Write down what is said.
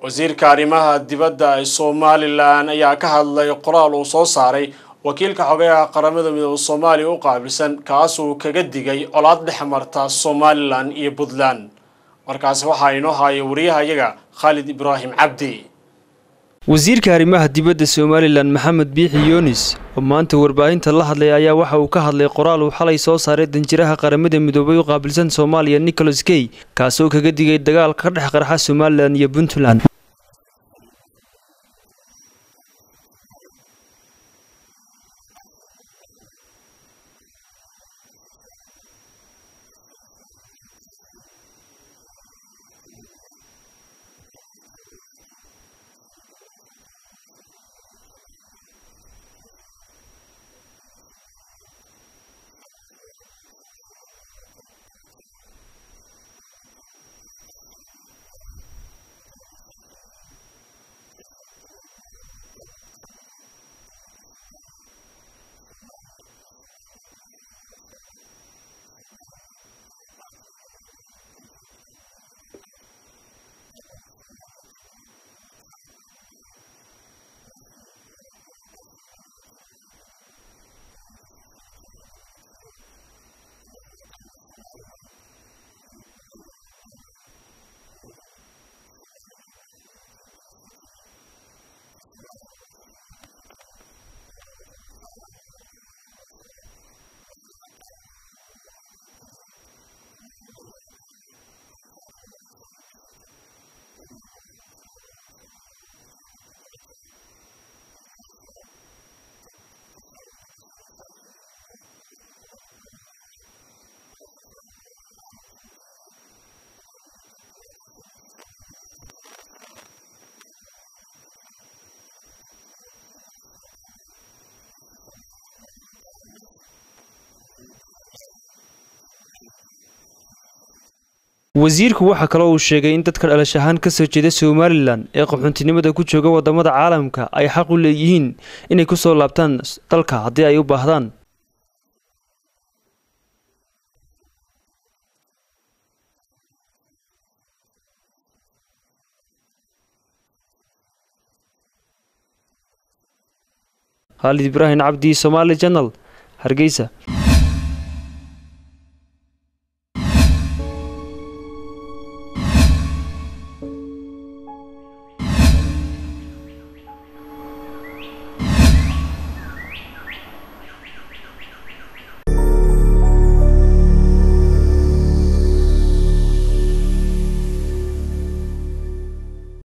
wasiirka arrimaha dibadda ee Somaliland ayaa ka hadlay qoraal uu soo saaray wakiilka xogaha qaramada midowga Soomaaliya u qaabilsan kaas oo kaga digay colaad dhexmarta Somaliland iyo Puntland markaas waxa inoo hayo wariyahayaga Khalid Ibrahim Abdi wasiirka arrimaha dibadda Somaliland Maxamed Biixi Yunis oo maanta warbaahinta la hadlay ayaa waxa uu ka hadlay qoraal uu xalay soo saaray danjiraha qaramada midoobay u qaabilsan Soomaaliya Nicholas Kay kaas oo kaga digay dagaal ka dhex qarxa Somaliland iyo Puntland wasiirku waxa kale oo uu sheegay in dadka dhalashahan ka soo jeeda Somaliland ee qaxoontinimada ku jooga wadamada caalamka ay xaq u leeyihiin inay ku soo laabtaan dalka haddii ay u baahdaan Khalid Ibrahim Abdi Somali Channel Hargeysa